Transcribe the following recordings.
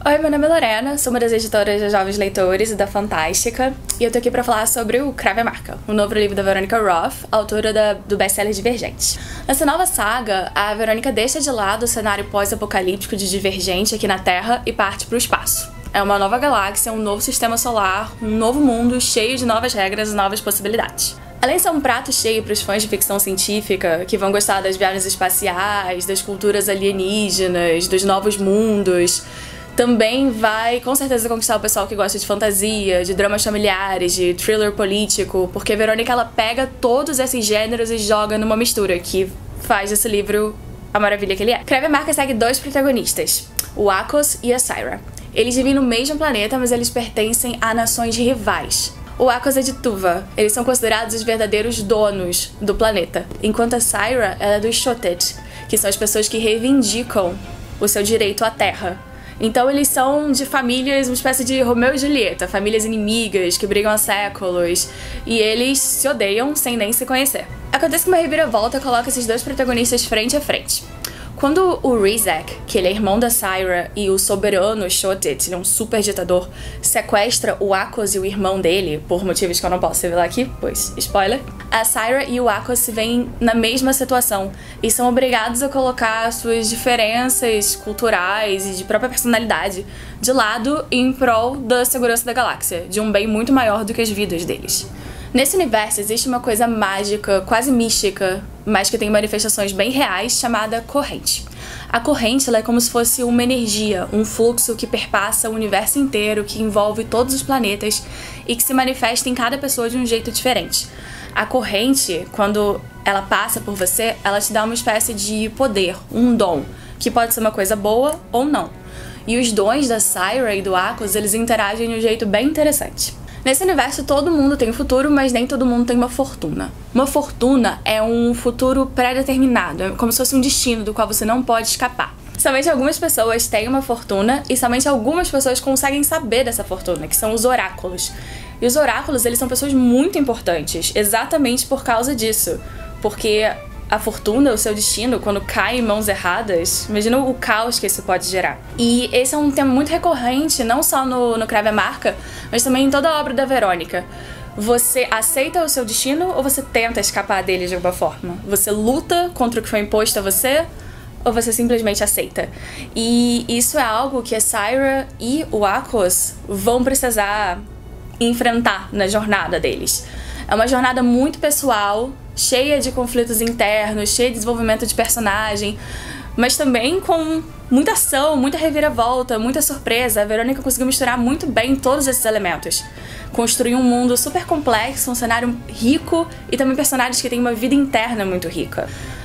Oi, meu nome é Lorena, sou uma das editoras da Jovens Leitores e da Fantástica, e eu tô aqui pra falar sobre o Crave a Marca, o novo livro da Veronica Roth, autora do best-seller Divergente. Nessa nova saga, a Verônica deixa de lado o cenário pós-apocalíptico de Divergente aqui na Terra e parte pro espaço. É uma nova galáxia, um novo sistema solar, um novo mundo cheio de novas regras e novas possibilidades. Além de ser um prato cheio para os fãs de ficção científica, que vão gostar das viagens espaciais, das culturas alienígenas, dos novos mundos, também vai com certeza conquistar o pessoal que gosta de fantasia, de dramas familiares, de thriller político, porque a Verônica ela pega todos esses gêneros e joga numa mistura que faz desse livro a maravilha que ele é. Crave a Marca segue dois protagonistas, o Akos e a Syra. Eles vivem no mesmo planeta, mas eles pertencem a nações rivais. O Akos é de Tuva, eles são considerados os verdadeiros donos do planeta, enquanto a Syra ela é dos Shotet, que são as pessoas que reivindicam o seu direito à terra. Então eles são de famílias, uma espécie de Romeu e Julieta, famílias inimigas que brigam há séculos, e eles se odeiam sem nem se conhecer. Acontece que uma reviravolta coloca esses dois protagonistas frente a frente. Quando o Rizek, que ele é irmão da Syra, e o soberano Shotet, ele é um super ditador, sequestra o Akos e o irmão dele, por motivos que eu não posso revelar aqui, pois spoiler, a Syra e o Akos se veem na mesma situação e são obrigados a colocar suas diferenças culturais e de própria personalidade de lado em prol da segurança da galáxia, de um bem muito maior do que as vidas deles. Nesse universo existe uma coisa mágica, quase mística, mas que tem manifestações bem reais, chamada corrente. A corrente ela é como se fosse uma energia, um fluxo que perpassa o universo inteiro, que envolve todos os planetas e que se manifesta em cada pessoa de um jeito diferente. A corrente, quando ela passa por você, ela te dá uma espécie de poder, um dom, que pode ser uma coisa boa ou não. E os dons da Syra e do Akos, eles interagem de um jeito bem interessante. Nesse universo, todo mundo tem um futuro, mas nem todo mundo tem uma fortuna. Uma fortuna é um futuro pré-determinado, é como se fosse um destino do qual você não pode escapar. Somente algumas pessoas têm uma fortuna e somente algumas pessoas conseguem saber dessa fortuna, que são os oráculos. E os oráculos, eles são pessoas muito importantes, exatamente por causa disso. Porque a fortuna, o seu destino, quando cai em mãos erradas, imagina o caos que isso pode gerar. E esse é um tema muito recorrente, não só no Crave a Marca, mas também em toda a obra da Verônica. Você aceita o seu destino ou você tenta escapar dele de alguma forma? Você luta contra o que foi imposto a você ou você simplesmente aceita? E isso é algo que a Syra e o Akos vão precisar enfrentar na jornada deles. É uma jornada muito pessoal, cheia de conflitos internos, cheia de desenvolvimento de personagem, mas também com muita ação, muita reviravolta, muita surpresa. A Verônica conseguiu misturar muito bem todos esses elementos. Construir um mundo super complexo, um cenário rico e também personagens que têm uma vida interna muito rica.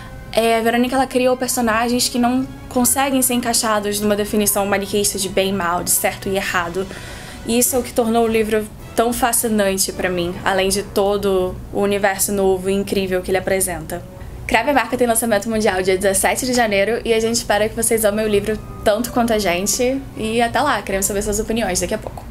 A Verônica ela criou personagens que não conseguem ser encaixados numa definição maniqueísta de bem e mal, de certo e errado. E isso é o que tornou o livro tão fascinante pra mim, além de todo o universo novo e incrível que ele apresenta. Crave a Marca tem lançamento mundial dia 17 de janeiro e a gente espera que vocês amem o livro tanto quanto a gente. E até lá, queremos saber suas opiniões daqui a pouco.